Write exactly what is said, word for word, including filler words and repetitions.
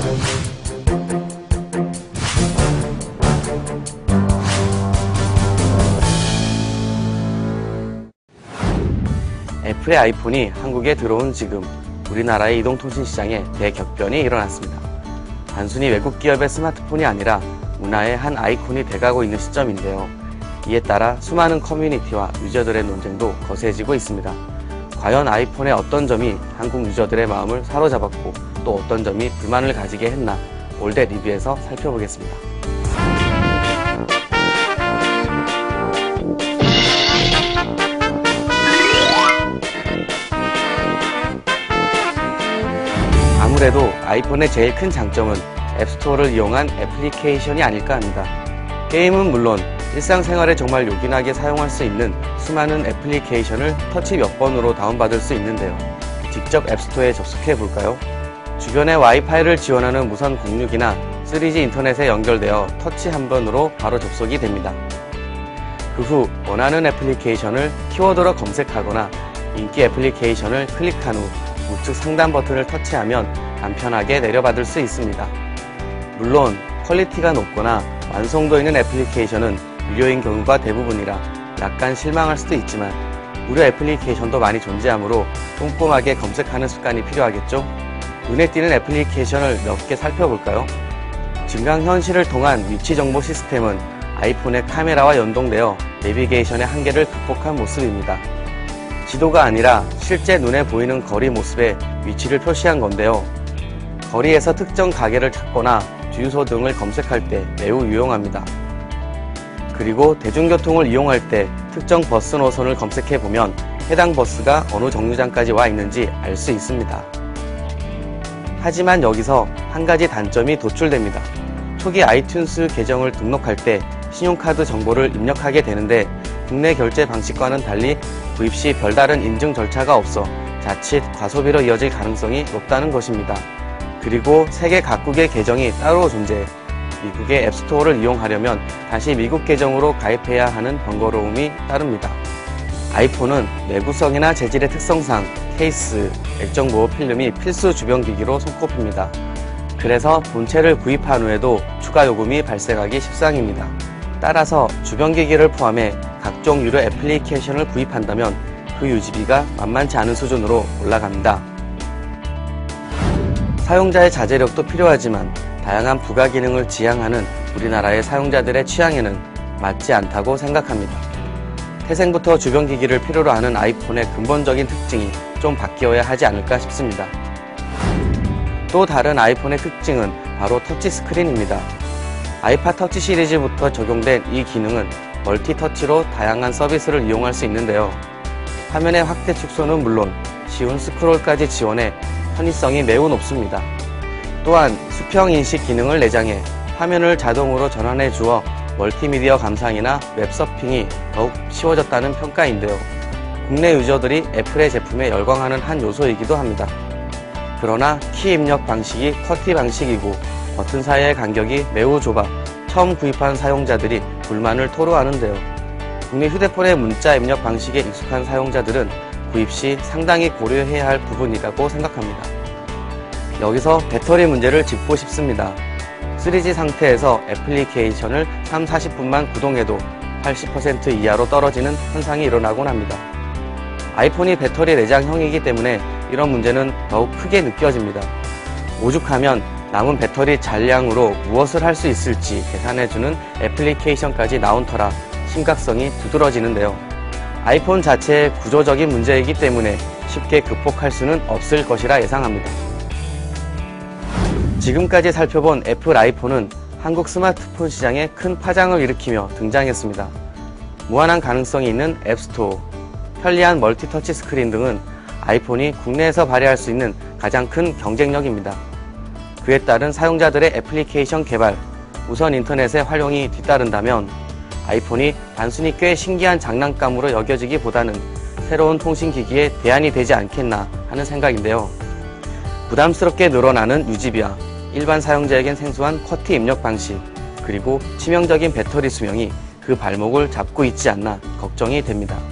애플의 아이폰이 한국에 들어온 지금 우리나라의 이동통신 시장에 대격변이 일어났습니다. 단순히 외국 기업의 스마트폰이 아니라 문화의 한 아이콘이 돼가고 있는 시점인데요. 이에 따라 수많은 커뮤니티와 유저들의 논쟁도 거세지고 있습니다. 과연 아이폰의 어떤 점이 한국 유저들의 마음을 사로잡았고 또 어떤 점이 불만을 가지게 했나 올댓 리뷰에서 살펴보겠습니다. 아무래도 아이폰의 제일 큰 장점은 앱스토어를 이용한 애플리케이션이 아닐까 합니다. 게임은 물론 일상생활에 정말 요긴하게 사용할 수 있는 수많은 애플리케이션을 터치 몇 번으로 다운받을 수 있는데요. 직접 앱스토어에 접속해 볼까요? 주변에 와이파이를 지원하는 무선 공유기나 쓰리지 인터넷에 연결되어 터치 한 번으로 바로 접속이 됩니다. 그 후 원하는 애플리케이션을 키워드로 검색하거나 인기 애플리케이션을 클릭한 후 우측 상단 버튼을 터치하면 간편하게 내려받을 수 있습니다. 물론 퀄리티가 높거나 완성도 있는 애플리케이션은 무료인 경우가 대부분이라 약간 실망할 수도 있지만 무료 애플리케이션도 많이 존재하므로 꼼꼼하게 검색하는 습관이 필요하겠죠? 눈에 띄는 애플리케이션을 몇 개 살펴볼까요? 증강현실을 통한 위치 정보 시스템은 아이폰의 카메라와 연동되어 내비게이션의 한계를 극복한 모습입니다. 지도가 아니라 실제 눈에 보이는 거리 모습에 위치를 표시한 건데요. 거리에서 특정 가게를 찾거나 주유소 등을 검색할 때 매우 유용합니다. 그리고 대중교통을 이용할 때 특정 버스 노선을 검색해보면 해당 버스가 어느 정류장까지 와 있는지 알 수 있습니다. 하지만 여기서 한 가지 단점이 도출됩니다. 초기 아이튠스 계정을 등록할 때 신용카드 정보를 입력하게 되는데 국내 결제 방식과는 달리 구입 시 별다른 인증 절차가 없어 자칫 과소비로 이어질 가능성이 높다는 것입니다. 그리고 세계 각국의 계정이 따로 존재해 미국의 앱스토어를 이용하려면 다시 미국 계정으로 가입해야 하는 번거로움이 따릅니다. 아이폰은 내구성이나 재질의 특성상 케이스, 액정 보호 필름이 필수 주변기기로 손꼽힙니다. 그래서 본체를 구입한 후에도 추가 요금이 발생하기 십상입니다. 따라서 주변기기를 포함해 각종 유료 애플리케이션을 구입한다면 그 유지비가 만만치 않은 수준으로 올라갑니다. 사용자의 자제력도 필요하지만 다양한 부가 기능을 지향하는 우리나라의 사용자들의 취향에는 맞지 않다고 생각합니다. 태생부터 주변기기를 필요로 하는 아이폰의 근본적인 특징이 좀 바뀌어야 하지 않을까 싶습니다. 또 다른 아이폰의 특징은 바로 터치스크린입니다. 아이팟 터치 시리즈부터 적용된 이 기능은 멀티터치로 다양한 서비스를 이용할 수 있는데요. 화면의 확대 축소는 물론 쉬운 스크롤까지 지원해 편의성이 매우 높습니다. 또한 수평 인식 기능을 내장해 화면을 자동으로 전환해 주어 멀티미디어 감상이나 웹서핑이 더욱 쉬워졌다는 평가인데요. 국내 유저들이 애플의 제품에 열광하는 한 요소이기도 합니다. 그러나 키 입력 방식이 쿼티 방식이고 버튼 사이의 간격이 매우 좁아 처음 구입한 사용자들이 불만을 토로하는데요. 국내 휴대폰의 문자 입력 방식에 익숙한 사용자들은 구입 시 상당히 고려해야 할 부분이라고 생각합니다. 여기서 배터리 문제를 짚고 싶습니다. 쓰리지 상태에서 애플리케이션을 삼, 사십 분만 구동해도 팔십 퍼센트 이하로 떨어지는 현상이 일어나곤 합니다. 아이폰이 배터리 내장형이기 때문에 이런 문제는 더욱 크게 느껴집니다. 오죽하면 남은 배터리 잔량으로 무엇을 할 수 있을지 계산해주는 애플리케이션까지 나온 터라 심각성이 두드러지는데요. 아이폰 자체의 구조적인 문제이기 때문에 쉽게 극복할 수는 없을 것이라 예상합니다. 지금까지 살펴본 애플 아이폰은 한국 스마트폰 시장에 큰 파장을 일으키며 등장했습니다. 무한한 가능성이 있는 앱스토어, 편리한 멀티터치 스크린 등은 아이폰이 국내에서 발휘할 수 있는 가장 큰 경쟁력입니다. 그에 따른 사용자들의 애플리케이션 개발, 무선 인터넷의 활용이 뒤따른다면 아이폰이 단순히 꽤 신기한 장난감으로 여겨지기보다는 새로운 통신기기의 대안이 되지 않겠나 하는 생각인데요. 부담스럽게 늘어나는 유지비와 일반 사용자에겐 생소한 쿼티 입력 방식, 그리고 치명적인 배터리 수명이 그 발목을 잡고 있지 않나 걱정이 됩니다.